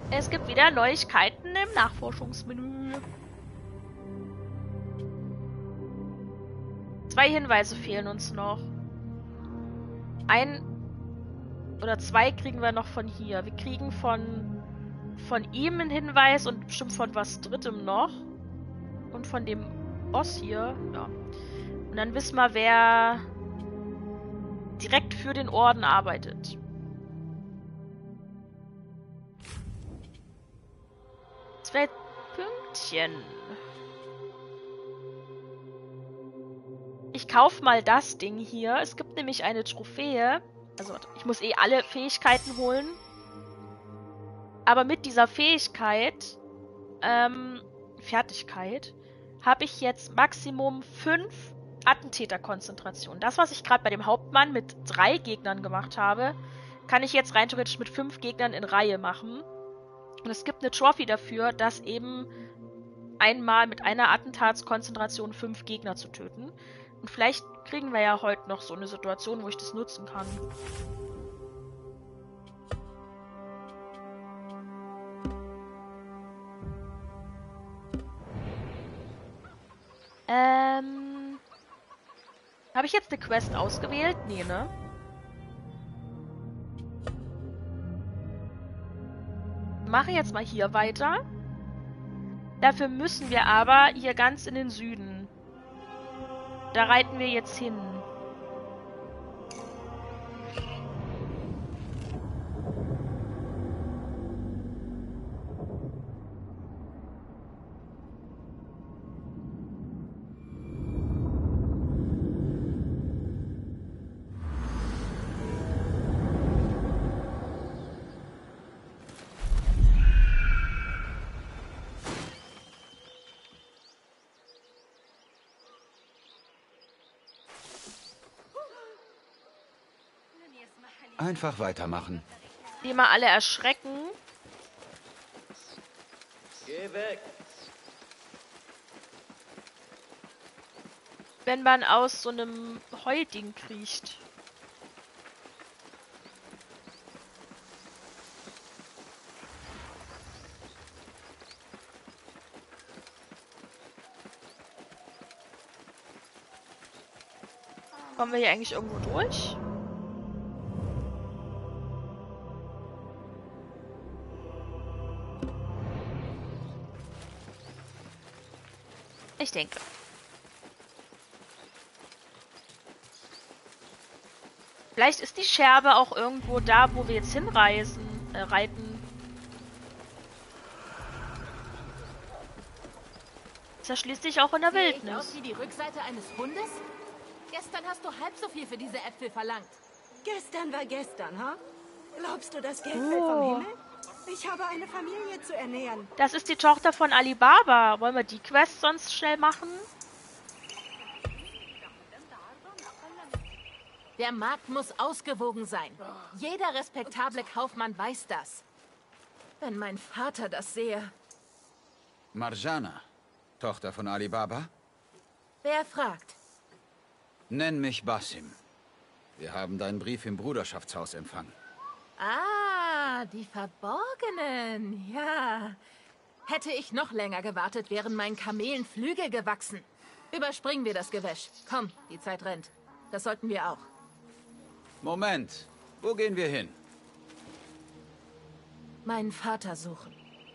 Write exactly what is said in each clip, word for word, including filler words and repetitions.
Es gibt wieder Neuigkeiten im Nachforschungsmenü. Zwei Hinweise fehlen uns noch. Ein oder zwei kriegen wir noch von hier. Wir kriegen von, von ihm einen Hinweis und bestimmt von was Drittem noch. Und von dem Boss hier. Ja. Und dann wissen wir, wer direkt für den Orden arbeitet. Zwei Pünktchen. Ich kauf mal das Ding hier. Es gibt nämlich eine Trophäe. Also, ich muss eh alle Fähigkeiten holen. Aber mit dieser Fähigkeit, ähm, Fertigkeit, habe ich jetzt Maximum fünf Attentäterkonzentrationen. Das, was ich gerade bei dem Hauptmann mit drei Gegnern gemacht habe, kann ich jetzt rein theoretisch mit fünf Gegnern in Reihe machen. Und es gibt eine Trophy dafür, dass eben einmal mit einer Attentatskonzentration fünf Gegner zu töten. Und vielleicht kriegen wir ja heute noch so eine Situation, wo ich das nutzen kann. Ähm... Habe ich jetzt eine Quest ausgewählt? Nee, ne? Mache jetzt mal hier weiter. Dafür müssen wir aber hier ganz in den Süden. Da reiten wir jetzt hin. Einfach weitermachen. Die mal alle erschrecken. Geh weg. Wenn man aus so einem Heuding kriecht. Kommen wir hier eigentlich irgendwo durch? Ich denke. Vielleicht ist die Scherbe auch irgendwo da, wo wir jetzt hinreisen, äh, reiten. Ist ja schließlich auch in der Sehe ich aus Wildnis. wie die Rückseite eines Hundes? Gestern hast du halb so viel für diese Äpfel verlangt. Gestern war gestern, ha? Glaubst du, das Geld Oh. fällt vom Himmel? Ich habe eine Familie zu ernähren. Das ist die Tochter von Alibaba. Wollen wir die Quest sonst schnell machen? Der Markt muss ausgewogen sein. Jeder respektable Kaufmann weiß das. Wenn mein Vater das sehe. Marjana, Tochter von Alibaba? Wer fragt? Nenn mich Basim. Wir haben deinen Brief im Bruderschaftshaus empfangen. Ah, die Verborgenen. Ja. Hätte ich noch länger gewartet, wären meinen Kamelen Flügel gewachsen. Überspringen wir das Gewäsch. Komm, die Zeit rennt. Das sollten wir auch. Moment, wo gehen wir hin? Meinen Vater suchen.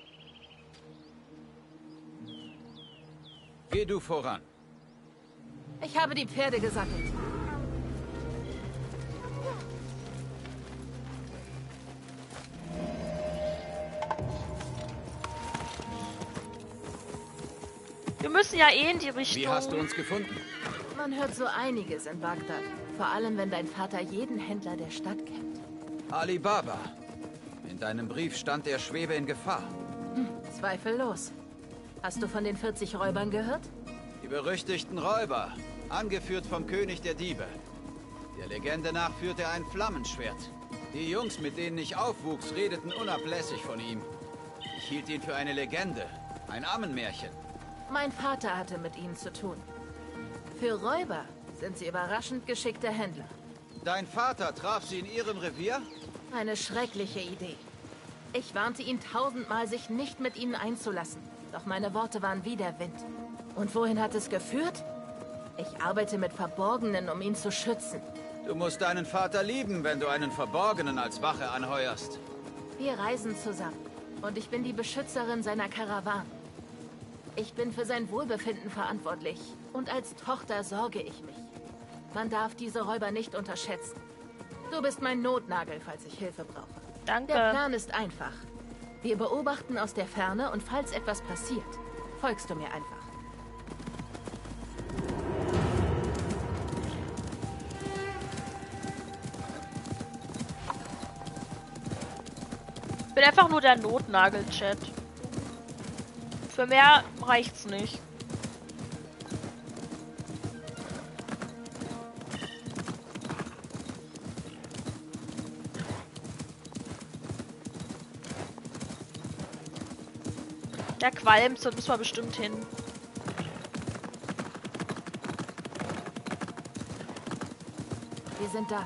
Geh du voran. Ich habe die Pferde gesattelt. Wir müssen ja eh in die Richtung. Wie hast du uns gefunden? Man hört so einiges in Bagdad. Vor allem, wenn dein Vater jeden Händler der Stadt kennt. Alibaba. In deinem Brief stand, er schwebe in Gefahr. Hm, zweifellos. Hast du von den vierzig Räubern gehört? Die berüchtigten Räuber, angeführt vom König der Diebe. Der Legende nach führte er ein Flammenschwert. Die Jungs, mit denen ich aufwuchs, redeten unablässig von ihm. Ich hielt ihn für eine Legende, ein Ammenmärchen. Mein Vater hatte mit ihnen zu tun. Für Räuber sind sie überraschend geschickte Händler. Dein Vater traf sie in ihrem Revier? Eine schreckliche Idee. Ich warnte ihn tausendmal, sich nicht mit ihnen einzulassen. Doch meine Worte waren wie der Wind. Und wohin hat es geführt? Ich arbeite mit Verborgenen, um ihn zu schützen. Du musst deinen Vater lieben, wenn du einen Verborgenen als Wache anheuerst. Wir reisen zusammen. Und ich bin die Beschützerin seiner Karawane. Ich bin für sein Wohlbefinden verantwortlich. Und als Tochter sorge ich mich. Man darf diese Räuber nicht unterschätzen. Du bist mein Notnagel, falls ich Hilfe brauche. Danke. Der Plan ist einfach. Wir beobachten aus der Ferne und falls etwas passiert, folgst du mir einfach. Ich bin einfach nur der Notnagel-Chat. Für mehr reicht's nicht. Der qualmt, da müssen wir bestimmt hin. Wir sind da.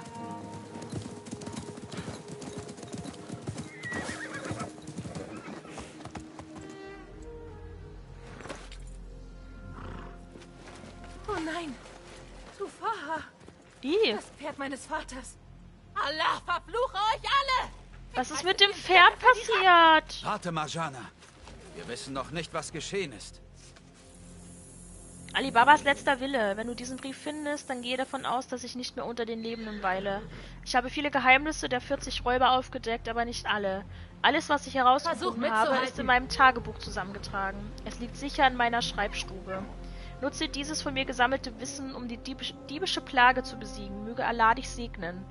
Oh nein! Tufaha! Die? Das Pferd meines Vaters! Allah verfluche euch alle! Was ist mit dem Pferd passiert? Warte, Marjana. Wir wissen noch nicht, was geschehen ist. Alibabas letzter Wille. Wenn du diesen Brief findest, dann gehe davon aus, dass ich nicht mehr unter den Lebenden weile. Ich habe viele Geheimnisse der vierzig Räuber aufgedeckt, aber nicht alle. Alles, was ich herausgefunden habe, ist in meinem Tagebuch zusammengetragen. Es liegt sicher in meiner Schreibstube. Nutze dieses von mir gesammelte Wissen, um die diebische, diebische Plage zu besiegen. Möge Allah dich segnen.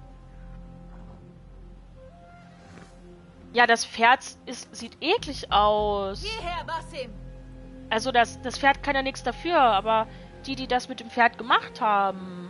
Ja, das Pferd ist, sieht eklig aus. Hierher, Basim! Also das, das Pferd kann ja nichts dafür, aber die, die das mit dem Pferd gemacht haben.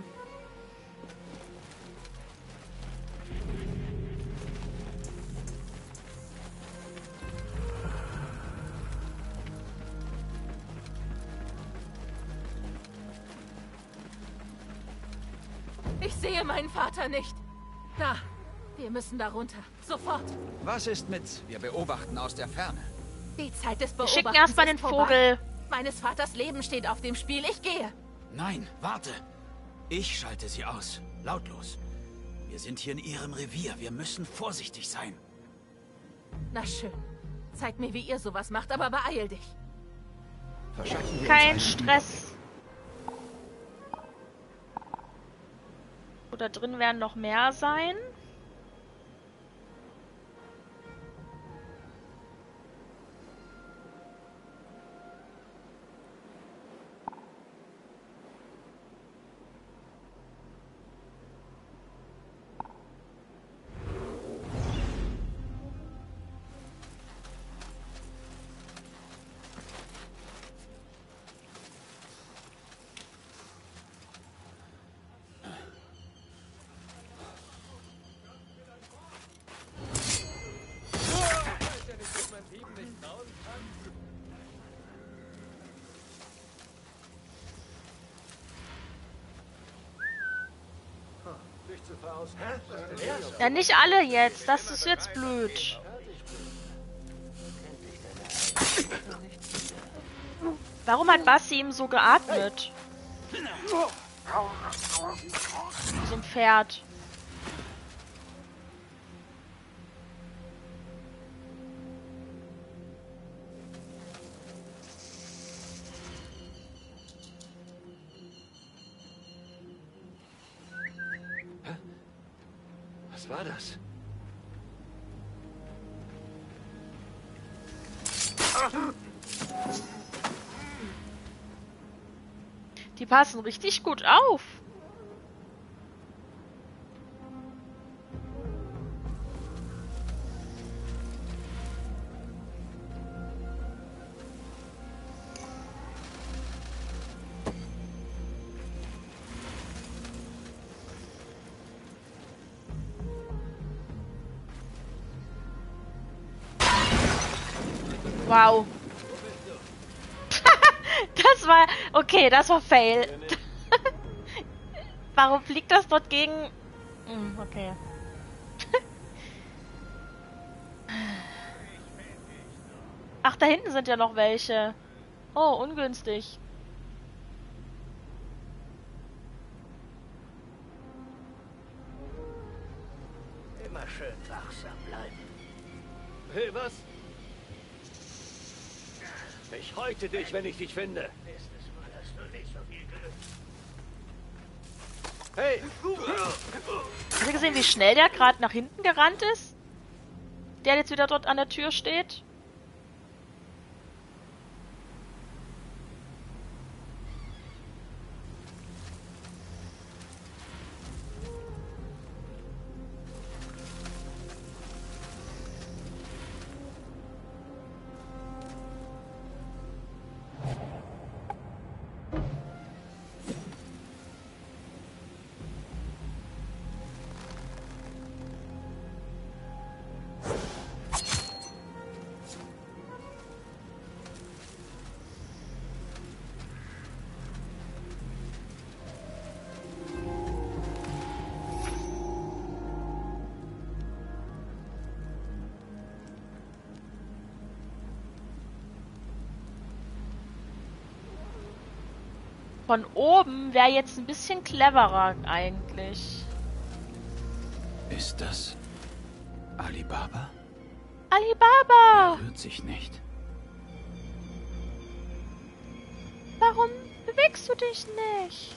Ich sehe meinen Vater nicht. Da, wir müssen da runter. Sofort. Was ist mit? Wir beobachten aus der Ferne. Die Zeit des Wir Beobachtens schicken erstmal den ist vorbei. Vogel. Meines Vaters Leben steht auf dem Spiel. Ich gehe. Nein, warte. Ich schalte sie aus. Lautlos. Wir sind hier in ihrem Revier. Wir müssen vorsichtig sein. Na schön. Zeig mir, wie ihr sowas macht, aber beeil dich. Verschaffen wir Kein uns einen Stress. Oder drin werden noch mehr sein. Ja, nicht alle jetzt. Das ist jetzt blöd. Warum hat Basim so geatmet? Wie so ein Pferd. Was war das? Die passen richtig gut auf. Wow. Das war... Okay, das war Fail. Warum fliegt das dort gegen... Hm, okay. Ach, da hinten sind ja noch welche. Oh, ungünstig. Immer schön wachsam bleiben. Hey, was? Ich häute dich, wenn ich dich finde. Nächstes Mal hast du nicht so viel Glück. Hey! Habt ihr gesehen, wie schnell der gerade nach hinten gerannt ist? Der jetzt wieder dort an der Tür steht? Von oben wäre jetzt ein bisschen cleverer eigentlich. Ist das Alibaba? Alibaba! Er rührt sich nicht. Warum bewegst du dich nicht?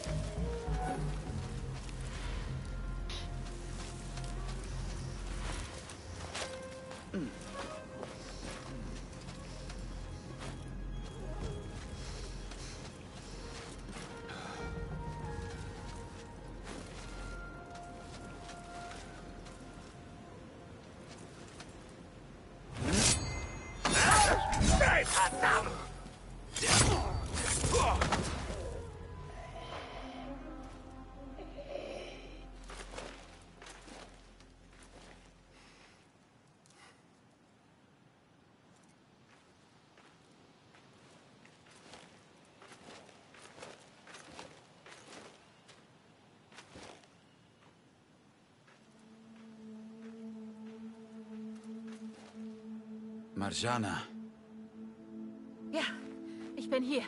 Marjana. Ja, ich bin hier.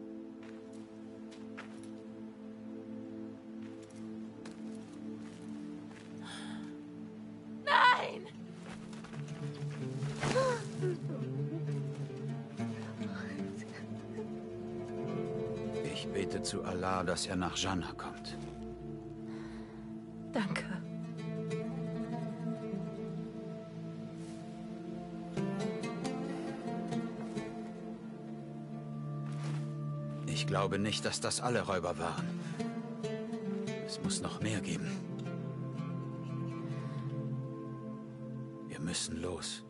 Nein! Ich bete zu Allah, dass er nach Jannah kommt. Danke. Ich glaube nicht, dass das alle Räuber waren. Es muss noch mehr geben. Wir müssen los.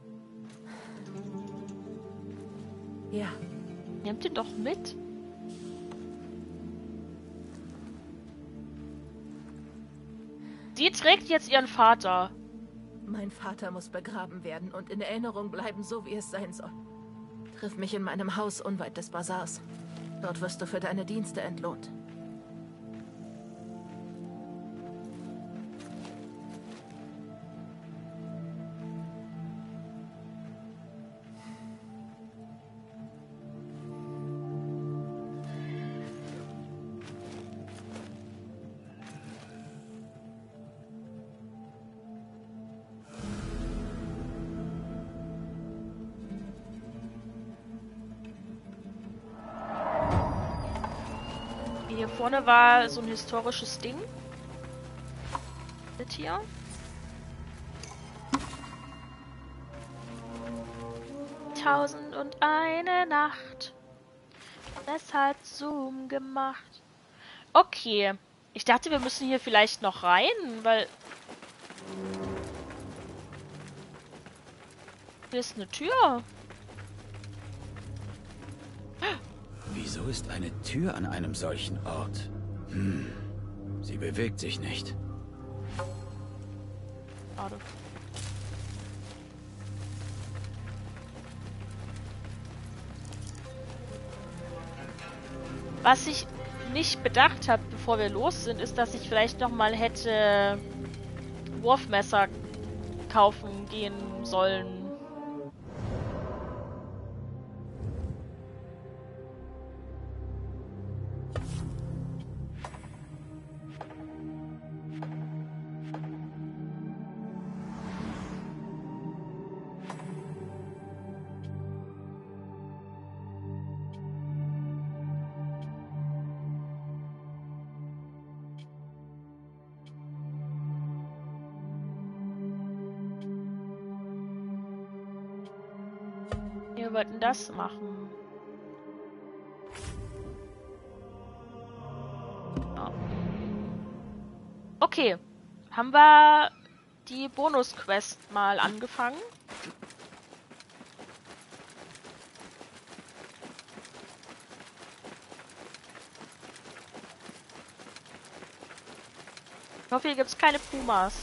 Ja. Nehmt ihn doch mit. Sie trägt jetzt ihren Vater. Mein Vater muss begraben werden und in Erinnerung bleiben, so wie es sein soll. Triff mich in meinem Haus unweit des Bazars. Dort wirst du für deine Dienste entlohnt. Hier vorne war so ein historisches Ding. Das hier. Tausend und eine Nacht. Das hat Zoom gemacht. Okay. Ich dachte, wir müssen hier vielleicht noch rein, weil... Hier ist eine Tür. Wieso ist eine Tür an einem solchen Ort? Hm. Sie bewegt sich nicht. Schade. Was ich nicht bedacht habe, bevor wir los sind, ist, dass ich vielleicht noch mal hätte Wurfmesser kaufen gehen sollen. wir denn das machen? Ja. Okay. Haben wir die Bonus-Quest mal angefangen? Ich hoffe, hier gibt es keine Pumas.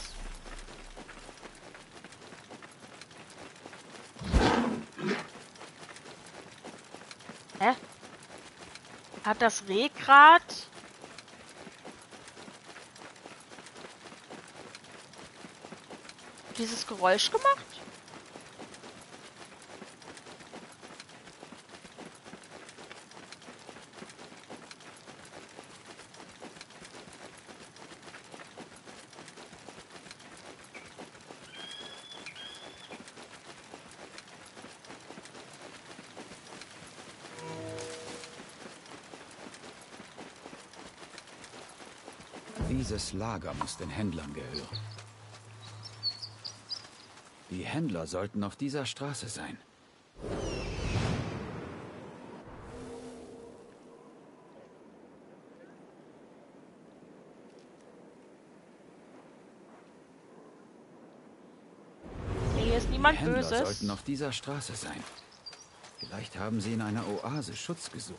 Hä? Hat das Reh grad dieses Geräusch gemacht? Dieses Lager muss den Händlern gehören. Die Händler sollten auf dieser Straße sein. Hier ist niemand Die Händler Böses. sollten auf dieser Straße sein. Vielleicht haben sie in einer Oase Schutz gesucht.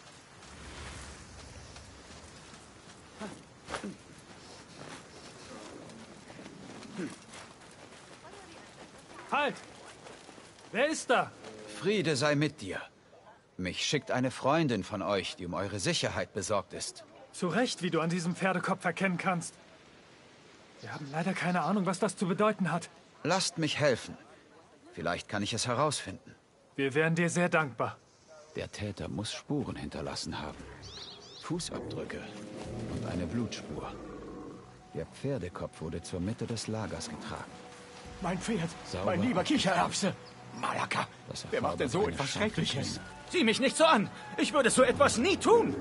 Halt! Wer ist da? Friede sei mit dir. Mich schickt eine Freundin von euch, die um eure Sicherheit besorgt ist. Zu Recht, wie du an diesem Pferdekopf erkennen kannst. Wir haben leider keine Ahnung, was das zu bedeuten hat. Lasst mich helfen. Vielleicht kann ich es herausfinden. Wir wären dir sehr dankbar. Der Täter muss Spuren hinterlassen haben. Fußabdrücke und eine Blutspur. Der Pferdekopf wurde zur Mitte des Lagers getragen. Mein Pferd, Sauber mein lieber ab. Kichererbse. Malaka, Das wer macht denn so erfordert eine etwas scharfe Schreckliches? Klinge. Sieh mich nicht so an. Ich würde so etwas nie tun.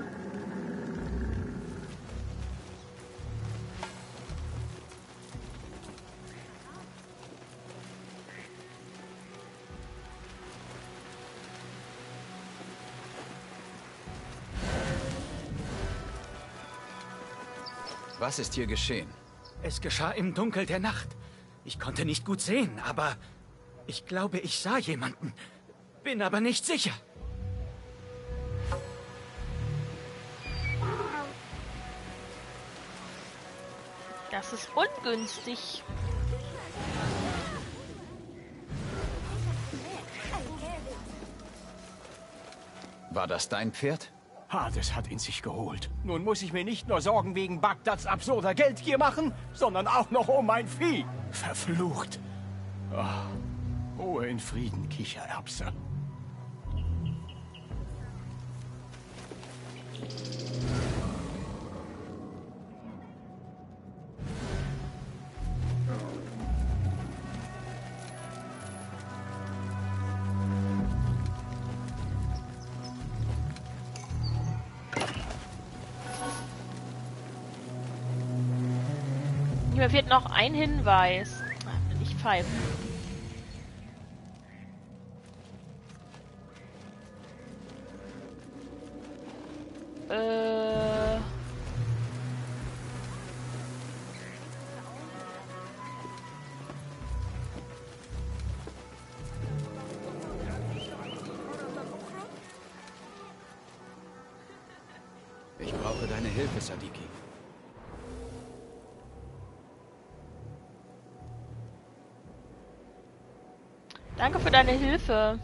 Was ist hier geschehen? Es geschah im Dunkel der Nacht. Ich konnte nicht gut sehen, aber ich glaube, ich sah jemanden. Bin aber nicht sicher. Das ist ungünstig. War das dein Pferd? Hades hat ihn sich geholt. Nun muss ich mir nicht nur Sorgen wegen Bagdads absurder Geldgier machen, sondern auch noch um mein Vieh. Verflucht. Oh, ruhe in Frieden, Kichererbse. Mir fehlt noch ein Hinweis. Ach, nicht pfeifen. Äh. Ich brauche deine Hilfe, Sadiki. Danke für deine Hilfe.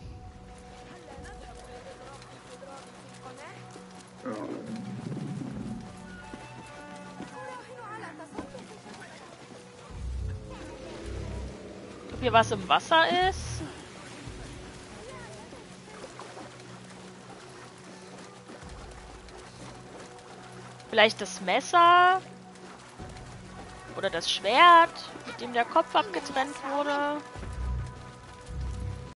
Ob hier was im Wasser ist? Vielleicht das Messer? Oder das Schwert, mit dem der Kopf abgetrennt wurde?